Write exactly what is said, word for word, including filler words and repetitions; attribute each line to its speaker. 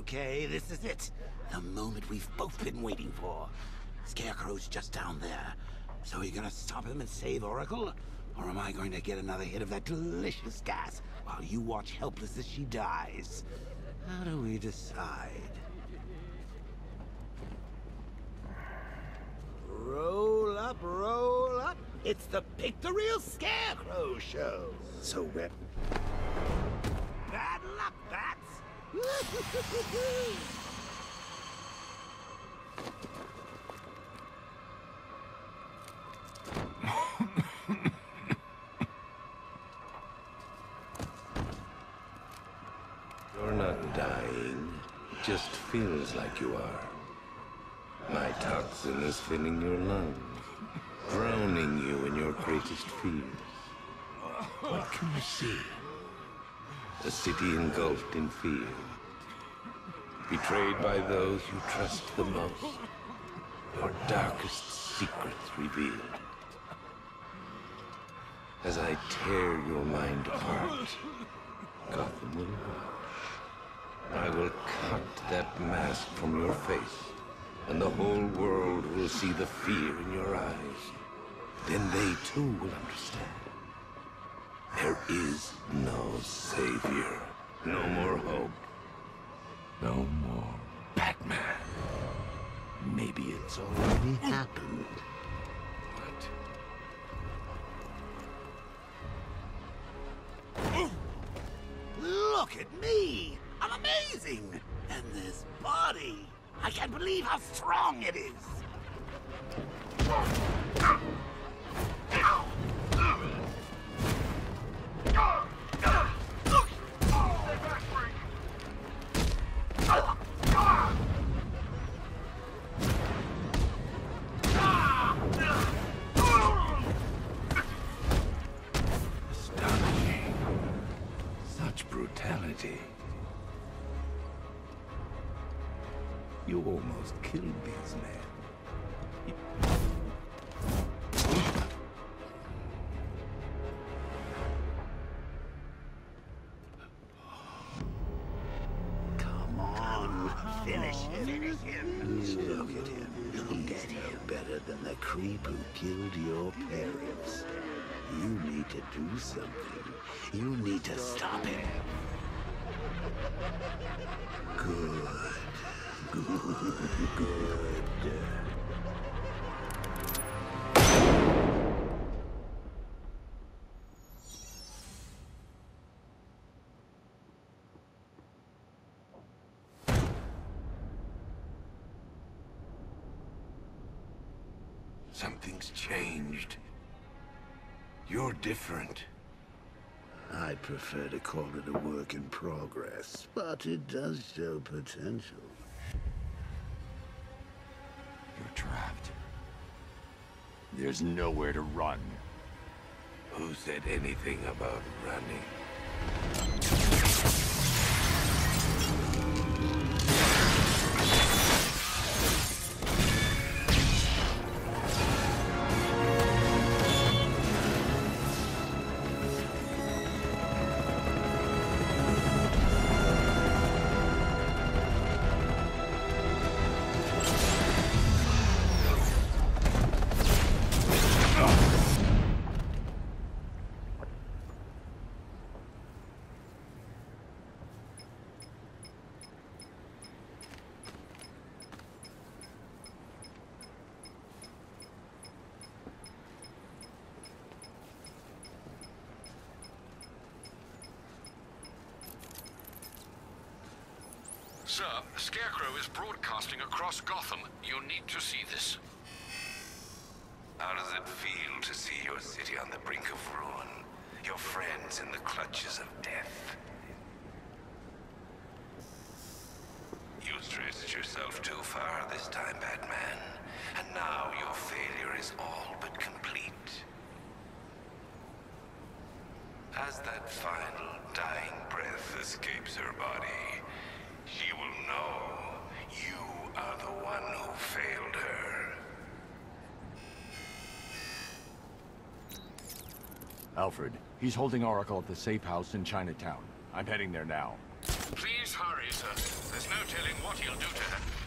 Speaker 1: Okay, this is it. The moment we've both been waiting for. Scarecrow's just down there. So are you gonna stop him and save Oracle? Or am I going to get another hit of that delicious gas while you watch helpless as she dies? How do we decide? Roll up, roll up. It's the Pick the Real Scarecrow show. So we're... Bad luck, bats!
Speaker 2: You're not dying. It just feels like you are. My toxin is filling your lungs, drowning you in your greatest fears. What can you see? A city engulfed in fear. Betrayed by those you trust the most. Your darkest secrets revealed. As I tear your mind apart, Gotham will watch. I will cut that mask from your face, and the whole world will see the fear in your eyes. Then they too will understand. There is no savior, no more hope, no more Batman.
Speaker 1: Maybe it's already happened.
Speaker 2: What?
Speaker 1: Look at me! I'm amazing! And this body! I can't believe how strong it is!
Speaker 2: Astonishing. Such brutality. You almost killed these men.
Speaker 1: Come on, finish him. Finish him. Look at him. Look at him. Better than the creep who killed your parents. You need to do something. You need to stop him. Good. Good. Good.
Speaker 2: Something's changed. You're different.
Speaker 1: I prefer to call it a work in progress, but it does show potential.
Speaker 3: You're trapped. There's nowhere to run.
Speaker 2: Who said anything about running?
Speaker 4: Sir, Scarecrow is broadcasting across Gotham. You need to see this.
Speaker 2: How does it feel to see your city on the brink of ruin? Your friends in the clutches of death? You stretched yourself too far this time, Batman. And now your failure is all but complete. As that final dying breath escapes her body, she will know you are the one who failed her.
Speaker 3: Alfred, he's holding Oracle at the safe house in Chinatown. I'm heading there now.
Speaker 4: Please hurry, sir. There's no telling what he'll do to her.